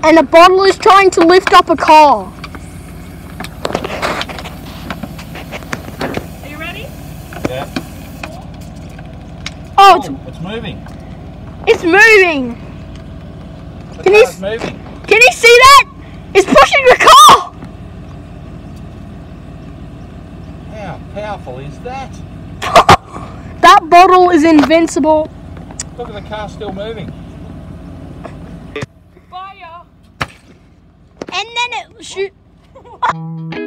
And a bottle is trying to lift up a car. Are you ready? Yeah. Oh, it's moving. It's moving. The Can you car's moving. Can you see that? It's pushing the car. How powerful is that? That bottle is invincible. Look at the car still moving. Fire! And then it shoot.